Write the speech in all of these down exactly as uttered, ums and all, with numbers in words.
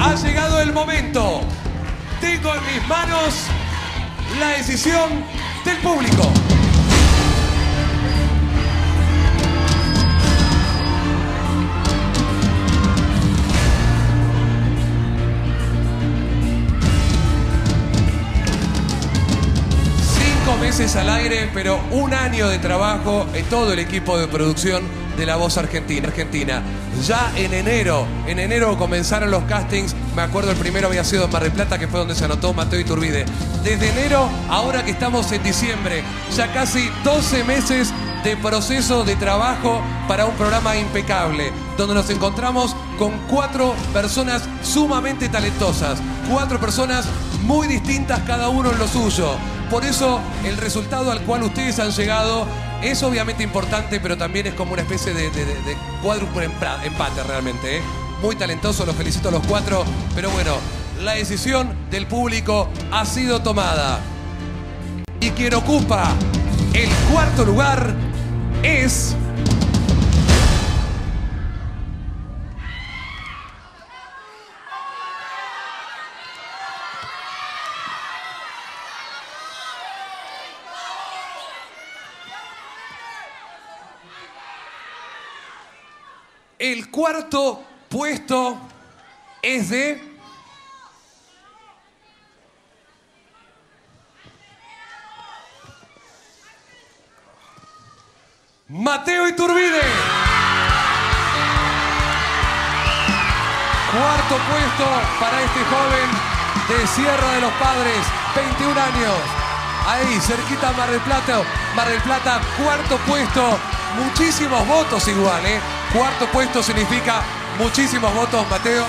Ha llegado el momento. Tengo en mis manos la decisión del público. Cinco meses al aire, pero un año de trabajo en todo el equipo de producción de La Voz Argentina. Argentina. Ya en enero, en enero comenzaron los castings. Me acuerdo el primero había sido en Mar del Plata, que fue donde se anotó Mateo Iturbide. Desde enero, ahora que estamos en diciembre, ya casi doce meses de proceso de trabajo para un programa impecable, donde nos encontramos con cuatro personas sumamente talentosas, cuatro personas muy distintas cada uno en lo suyo. Por eso el resultado al cual ustedes han llegado es obviamente importante, pero también es como una especie de, de, de, de cuádruple empate realmente, ¿eh? Muy talentoso, los felicito a los cuatro, pero bueno, la decisión del público ha sido tomada. Y quien ocupa el cuarto lugar es... El cuarto puesto es de... Mateo Iturbide. Cuarto puesto para este joven de Sierra de los Padres, veintiún años. Ahí, cerquita Mar del Plata. Mar del Plata, cuarto puesto. Muchísimos votos igual, ¿eh? Cuarto puesto significa muchísimos votos, Mateo.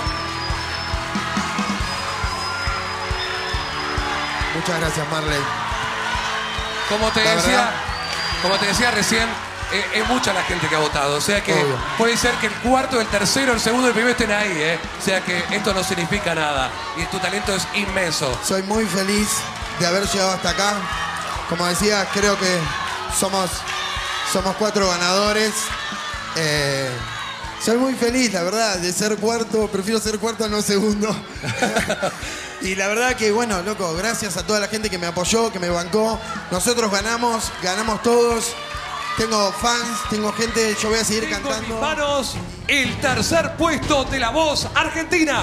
Muchas gracias, Marley. Como te La decía, verdad, como te decía recién, eh, es mucha la gente que ha votado. O sea que obvio. puede ser que el cuarto, el tercero, el segundo y el primero estén ahí, ¿eh? O sea que esto no significa nada. Y tu talento es inmenso. Soy muy feliz de haber llegado hasta acá. Como decía, creo que somos, somos cuatro ganadores. Eh, soy muy feliz, la verdad, de ser cuarto. Prefiero ser cuarto, no segundo. Y la verdad que, bueno, loco, gracias a toda la gente que me apoyó, que me bancó. Nosotros ganamos, ganamos todos. Tengo fans, tengo gente, yo voy a seguir Tengo cantando. en mis manos el tercer puesto de La Voz Argentina.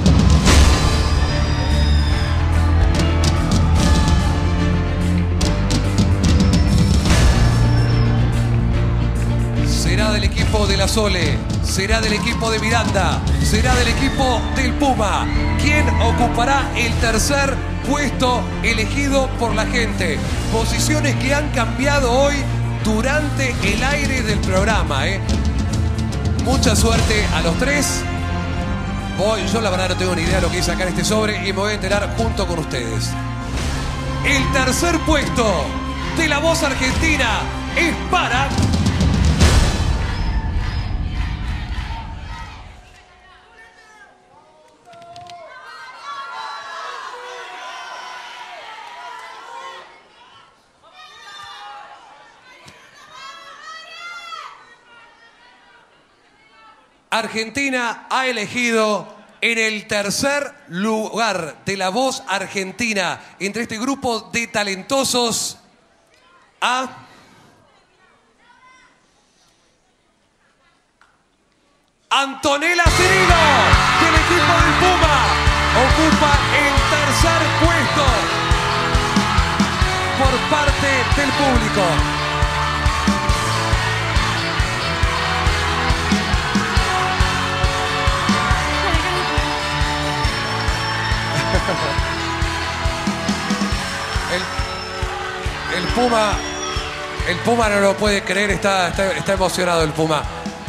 Será del equipo de la Sole, será del equipo de Miranda, será del equipo del Puma. ¿Quién ocupará el tercer puesto elegido por la gente? Posiciones que han cambiado hoy durante el aire del programa, ¿eh? Mucha suerte a los tres. Voy, yo la verdad no tengo ni idea de lo que es sacar este sobre y me voy a enterar junto con ustedes. El tercer puesto de La Voz Argentina es para... Argentina ha elegido en el tercer lugar de La Voz Argentina, entre este grupo de talentosos, a Antonella Cirilo, del equipo del Puma. Ocupa el tercer puesto por parte del público. El, el Puma, el Puma no lo puede creer, está, está, está emocionado el Puma.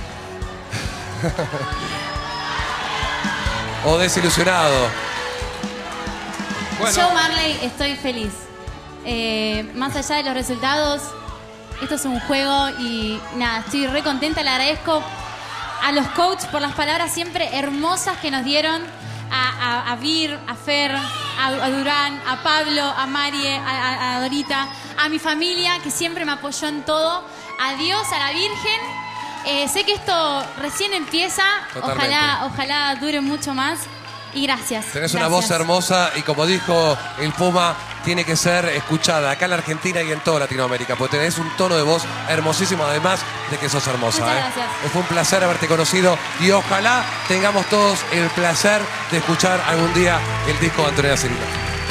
O desilusionado. Bueno. Yo, Marley, estoy feliz. Eh, más allá de los resultados, esto es un juego y nada, estoy re contenta. Le agradezco a los coaches por las palabras siempre hermosas que nos dieron. A, a, a Vir, a Fer, a, a Durán, a Pablo, a Marie, a, a, a Dorita, a mi familia que siempre me apoyó en todo, a Dios, a la Virgen. Eh, sé que esto recién empieza, ojalá, ojalá dure mucho más. Y gracias. Tenés gracias. una voz hermosa y como dijo el Puma, tiene que ser escuchada acá en la Argentina y en toda Latinoamérica, porque tenés un tono de voz hermosísimo, además de que sos hermosa. Muchas ¿eh? gracias. Fue un placer haberte conocido y ojalá tengamos todos el placer de escuchar algún día el disco de Antonella Cirilo.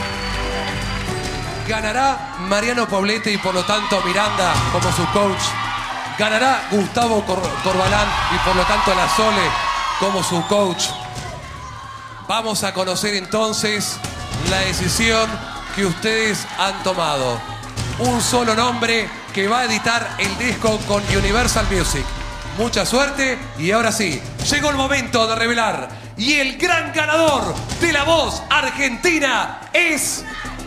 Ganará Mariano Poblete y por lo tanto Miranda como su coach. Ganará Gustavo Cor Corbalán y por lo tanto La Sole como su coach. Vamos a conocer entonces la decisión que ustedes han tomado. Un solo nombre que va a editar el disco con Universal Music. Mucha suerte y ahora sí, llegó el momento de revelar. Y el gran ganador de La Voz Argentina es...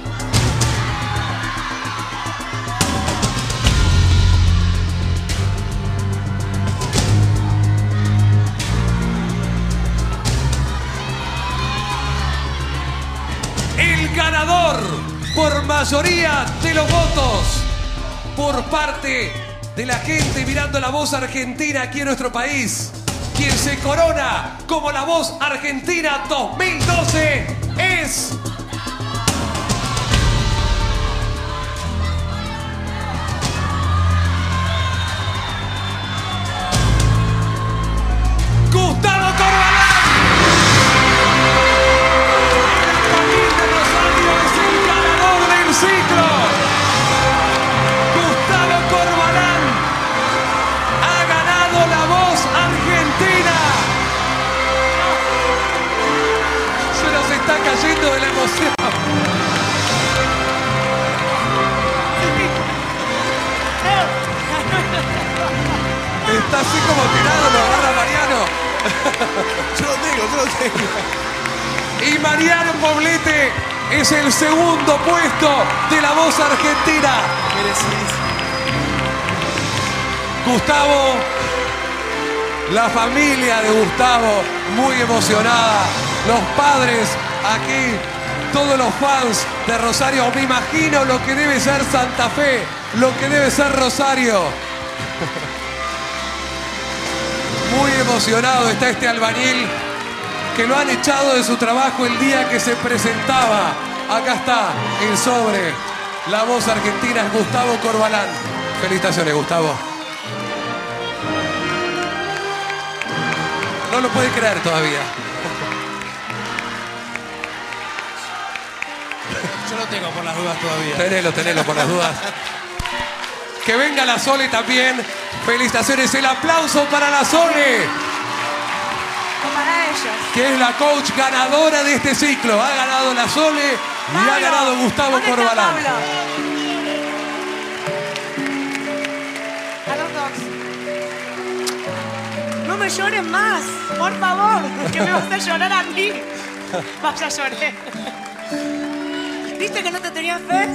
El ganador por mayoría de los votos por parte de la gente mirando La Voz Argentina aquí en nuestro país. Quien se corona como La Voz Argentina dos mil doce es... Gustavo Corbalán. Ciclo. Gustavo Corbalán ha ganado La Voz Argentina. Se nos está cayendo de la emoción. Está así como tirado, lo agarra Mariano. Yo lo tengo, yo lo tengo. Y Mariano Poblete es el segundo puesto de La Voz Argentina. Gustavo, la familia de Gustavo, muy emocionada. Los padres aquí, todos los fans de Rosario. Me imagino lo que debe ser Santa Fe, lo que debe ser Rosario. Muy emocionado está este albañil, que lo han echado de su trabajo el día que se presentaba. Acá está el sobre. La Voz Argentina es Gustavo Corbalán. Felicitaciones, Gustavo. No lo puede creer todavía. Yo lo tengo por las dudas todavía. Tenelo, tenelo por las dudas. Que venga la Sole también. Felicitaciones, el aplauso para la Sole, para ellos. que es la coach ganadora de este ciclo. Ha ganado la Sole y Pablo, ha ganado Gustavo ¿dónde está Corbalán. Pablo? A los dos. No me lloren más, por favor, que me vas a hacer llorar a mí. Vaya, lloré. ¿Viste que no te tenían fe?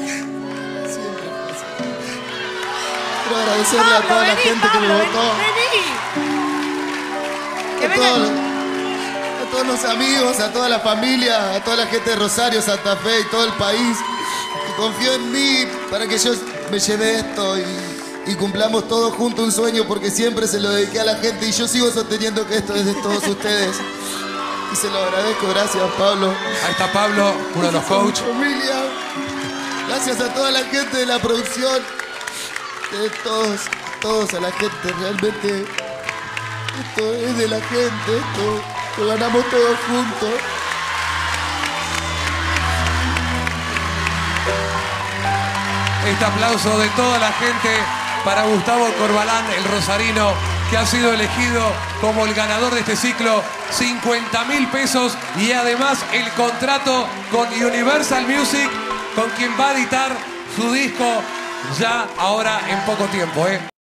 Quiero agradecerle Pablo, a toda la vení, gente Pablo, que me votó, vení. Que a venga. todos, a todos los amigos, a toda la familia, a toda la gente de Rosario, Santa Fe y todo el país que confió en mí para que yo me lleve esto y, y cumplamos todos juntos un sueño, porque siempre se lo dediqué a la gente y yo sigo sosteniendo que esto es de todos ustedes. Y se lo agradezco, gracias Pablo. Ahí está Pablo, uno de los coaches. Familia, gracias a toda la gente de la producción, de todos, todos a la gente, realmente esto es de la gente, esto lo ganamos todos juntos. Este aplauso de toda la gente para Gustavo Corbalán, el rosarino, que ha sido elegido como el ganador de este ciclo. cincuenta mil pesos y además el contrato con Universal Music, con quien va a editar su disco ya ahora en poco tiempo, ¿eh?